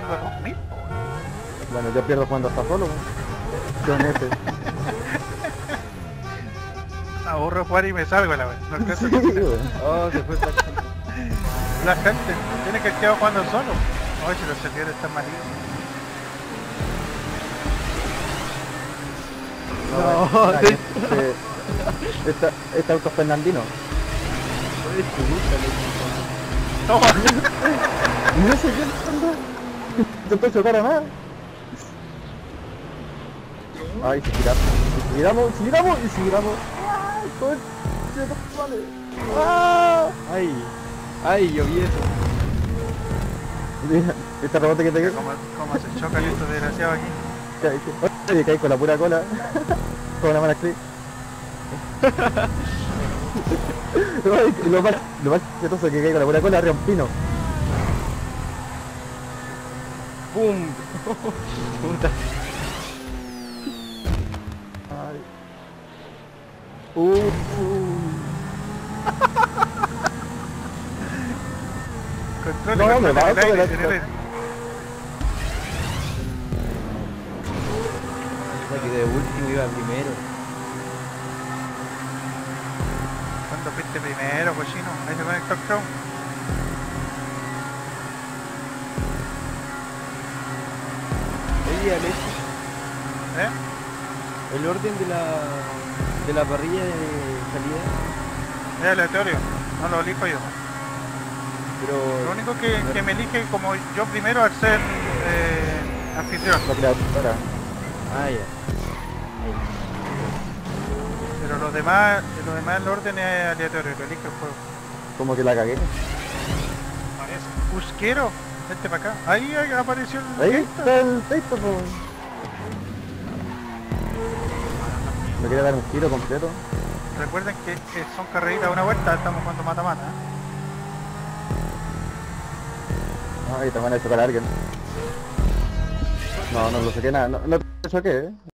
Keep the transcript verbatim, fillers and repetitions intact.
tengo dos mil. Bueno, yo pierdo cuando está solo, weón. Yo en ese. Aburro jugar y me salgo la vez. No alcanzo Sí, a cocinar. weón. Oh, se fue Paco. La gente tiene que quedar jugando solo. Oye, si los servidores están malignos. No, Ay, te- este, esta, este auto es Fernandino. Oye, chubuca, Toma. No sé qué onda. No puedo chocar a nada. Ay, si giramos, si giramos, si giramos y si giramos. Ay, coche, no vale. Ah. Ay, ay, yo vi eso. Mira, este rebote que te queda. Como, como se choca el estos desgraciado aquí. Oye, caí con la pura cola. Con la mala actriz. Ay, lo más, lo más chistoso es que caí con la pura cola arriba un pino. ¡Pum! Puta. Ay. Uh, uh. Control, No, me control, va, en el aire, me va. en el aire. Que de último iba primero. ¿Cuándo fuiste primero, cochino? Ahí se conectó el Chrome. Oye, Alex, ¿Eh? el orden de la de la parrilla de salida, Es aleatorio. No lo elijo yo. pero Lo único que, que me elige como yo primero al ser eh, anfitrión. La creadora. ah ya. Pero los demás, los demás el orden es aleatorio, lo elige el juego. Como que la cagué. Parece. Busquero, vente para acá. Ahí, ahí apareció el Ahí Gator. está el texto, po. Me quería dar un giro completo. Recuerden que eh, son carreritas a una vuelta, estamos jugando mata-mata. ¿eh? Ay, te van a chocar a alguien. No, no lo saqué nada. No, no te choqué, eh.